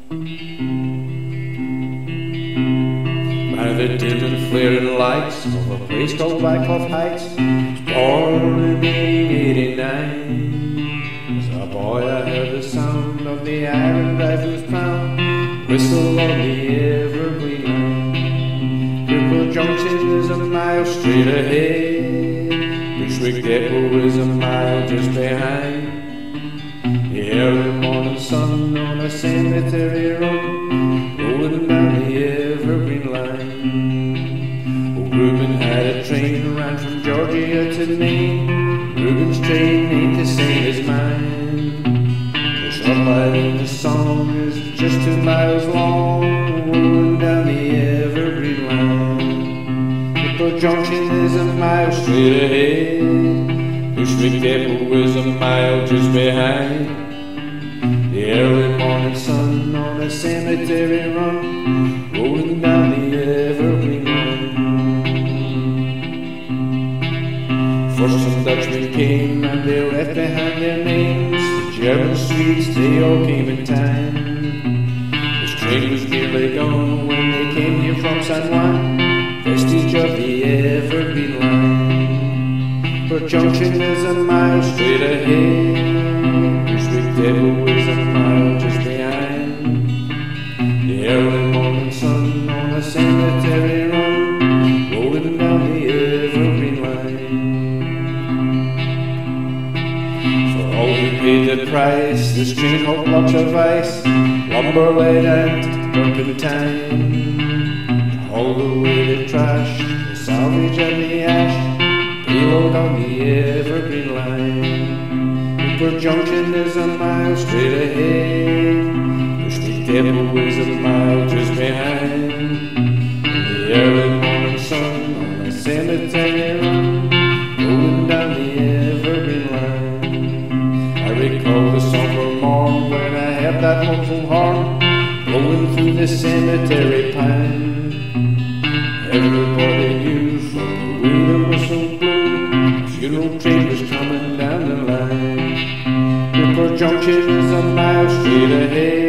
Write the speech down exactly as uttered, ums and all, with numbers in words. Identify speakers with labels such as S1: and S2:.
S1: By the dim and flaring lights of a place called Wyckoff Heights, born in eighteen eighty-nine. As a boy I heard the sound of the iron rifle's pound whistle on the Evergreen line. Cripple Junction is a mile straight ahead, Bushwick Depot is a mile just behind. The early morning sun on a cemetery run, rolling down the Evergreen line. Oh, Reuben had a train ran from Georgia to Maine. Reuben's train ain't the same as mine. The short light in the song is just two miles long, rolling down the Evergreen line. Cripple Junction is a mile straight ahead, Bushwick Depot is a mile just behind. The early morning sun on a cemetery run, rolling down the Evergreen line. First some Dutchmen came and they left behind their names. The German Swedes, they all came in time. This train was nearly gone when they came here from San Juan, vestige of the Evergreen line. Cripple Junction is a mile straight ahead, Bushwick Depot is a mile just behind. The early morning sun on a cemetery run, rolling down the Evergreen line. For all who paid the price, this train hauled blocks of ice, lumber, lead and turpentine. Hauled away the trash, the salvage and the ash, payload on the Evergreen line. Cripple Junction is a mile straight ahead, Bushwick Depot is a mile just behind. The early morning sun on a cemetery run, rolling down the Evergreen line. I recall the summer morn when I heard that lonesome horn blowing through the cemetery pine. Everybody knew from the way the whistle blew, the funeral train was coming down the line. Cripple Junction is a mile straight ahead,